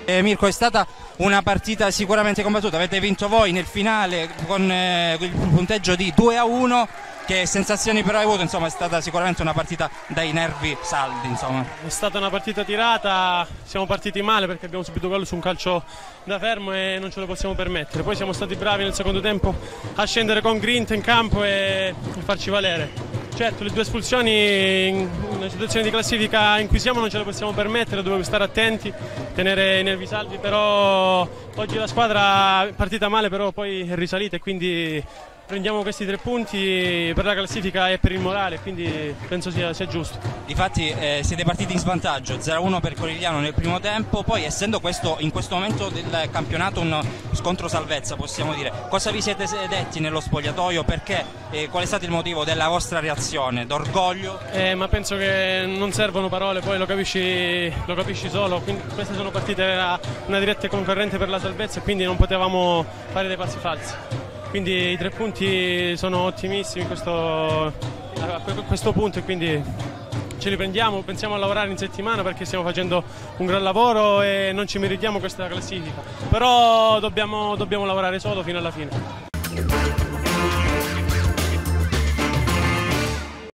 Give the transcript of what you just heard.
Mirko, è stata una partita sicuramente combattuta, avete vinto voi nel finale con il punteggio di 2-1. Che sensazioni però hai avuto? Insomma, è stata sicuramente una partita dai nervi saldi, insomma. È stata una partita tirata, siamo partiti male perché abbiamo subito gol su un calcio da fermo e non ce lo possiamo permettere. Poi siamo stati bravi nel secondo tempo a scendere con grinta in campo e farci valere. Certo, le due espulsioni in una situazione di classifica in cui siamo non ce le possiamo permettere, dobbiamo stare attenti, tenere i nervi saldi, però oggi la squadra è partita male, però poi è risalita e quindi prendiamo questi 3 punti per la classifica e per il morale, quindi penso sia giusto. Difatti siete partiti in svantaggio, 0-1 per Corigliano nel primo tempo, poi essendo questo in questo momento del campionato un scontro salvezza, possiamo dire, cosa vi siete detti nello spogliatoio, perché, qual è stato il motivo della vostra reazione, d'orgoglio? Ma penso che non servono parole, poi lo capisci solo, quindi queste sono partite una diretta concorrente per la salvezza e quindi non potevamo fare dei passi falsi. Quindi i 3 punti sono ottimissimi a questo punto e quindi ce li prendiamo, pensiamo a lavorare in settimana perché stiamo facendo un gran lavoro e non ci meritiamo questa classifica, però dobbiamo lavorare solo fino alla fine.